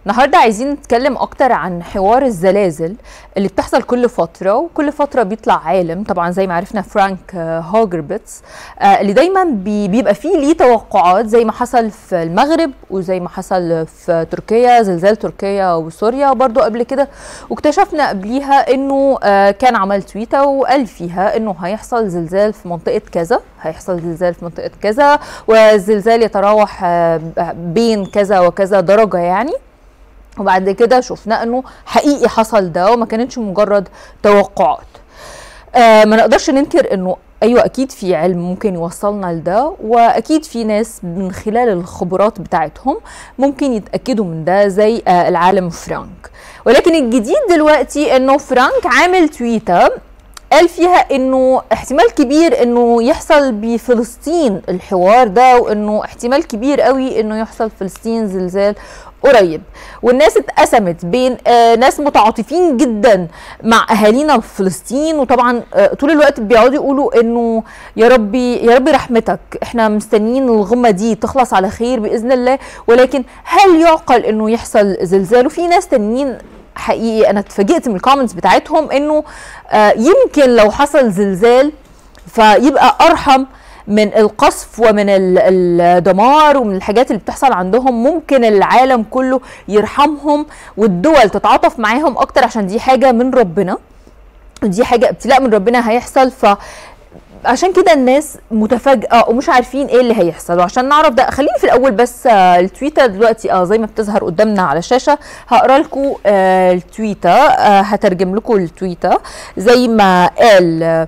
النهارده عايزين نتكلم اكتر عن حوار الزلازل اللي بتحصل كل فتره، وكل فتره بيطلع عالم طبعا زي ما عرفنا فرانك هوجربيتس اللي دايما بيبقى فيه ليه توقعات زي ما حصل في المغرب وزي ما حصل في تركيا، زلزال تركيا وسوريا برضو قبل كده. واكتشفنا قبليها انه كان عمل تويته وقال فيها انه هيحصل زلزال في منطقه كذا، هيحصل زلزال في منطقه كذا، والزلزال يتراوح بين كذا وكذا درجه يعني. وبعد كده شفنا انه حقيقي حصل ده وما كانتش مجرد توقعات. ما نقدرش ننكر انه ايوه اكيد في علم ممكن يوصلنا لده، واكيد في ناس من خلال الخبرات بتاعتهم ممكن يتاكدوا من ده زي العالم فرانك. ولكن الجديد دلوقتي انه فرانك عامل تويته قال فيها انه احتمال كبير انه يحصل بفلسطين الحوار ده، وانه احتمال كبير قوي انه يحصل فلسطين زلزال قريب. والناس اتقسمت بين ناس متعاطفين جدا مع اهالينا في فلسطين، وطبعا طول الوقت بيقعدوا يقولوا انه يا ربي يا ربي رحمتك، احنا مستنيين الغمه دي تخلص على خير باذن الله، ولكن هل يعقل انه يحصل زلزال؟ وفي ناس تانيين حقيقي انا اتفاجئت من الكومنتس بتاعتهم انه يمكن لو حصل زلزال فيبقى ارحم من القصف ومن الدمار ومن الحاجات اللي بتحصل عندهم، ممكن العالم كله يرحمهم والدول تتعاطف معاهم اكتر عشان دي حاجه من ربنا، ودي حاجه ابتلاء من ربنا هيحصل. عشان كده الناس متفاجئه ومش عارفين ايه اللي هيحصل. وعشان نعرف ده خليني في الاول بس التويته دلوقتي زي ما بتظهر قدامنا على الشاشه، هقرا لكم التويته، هترجم لكم التويته زي ما قال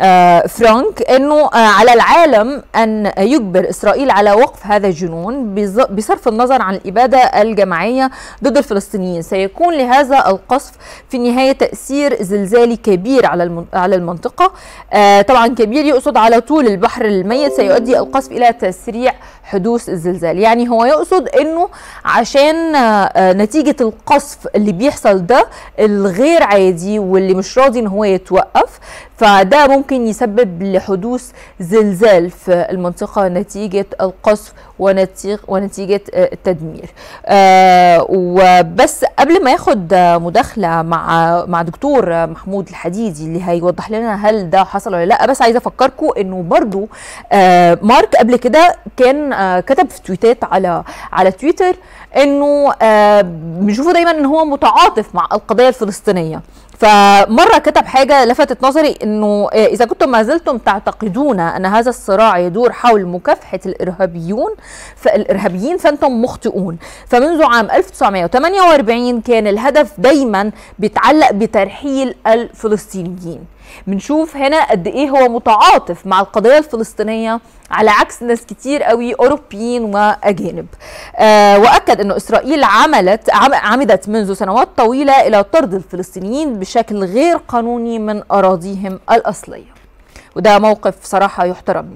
فرانك انه على العالم ان يجبر اسرائيل على وقف هذا الجنون بصرف النظر عن الاباده الجماعيه ضد الفلسطينيين. سيكون لهذا القصف في النهايه تاثير زلزالي كبير على المنطقه. طبعا كبير يقصد على طول البحر الميت، سيؤدي القصف الى تسريع حدوث الزلزال. يعني هو يقصد انه عشان نتيجه القصف اللي بيحصل ده الغير عادي واللي مش راضي ان هو يتوقف، فده ممكن يسبب لحدوث زلزال في المنطقة نتيجة القصف ونتيجة التدمير. وبس قبل ما ياخد مداخلة مع دكتور محمود الحديدي اللي هيوضح لنا هل ده حصل ولا لا، بس عايزة افكركم انه برضو مارك قبل كده كان كتب في تويتات على تويتر انه بنشوفه دايما ان هو متعاطف مع القضية الفلسطينية. فمرة كتب حاجة لفتت نظري انه اذا كنتم ما زلتم تعتقدون ان هذا الصراع يدور حول مكافحة الارهابيين فانتم مخطئون. فمنذ عام 1948 كان الهدف دايما بيتعلق بترحيل الفلسطينيين. بنشوف هنا قد ايه هو متعاطف مع القضية الفلسطينية على عكس ناس كتير قوي اوروبيين واجانب. واكد انه اسرائيل عمدت منذ سنوات طويلة الى طرد الفلسطينيين بشكل غير قانوني من اراضيهم الاصلية، وده موقف صراحة يحترم.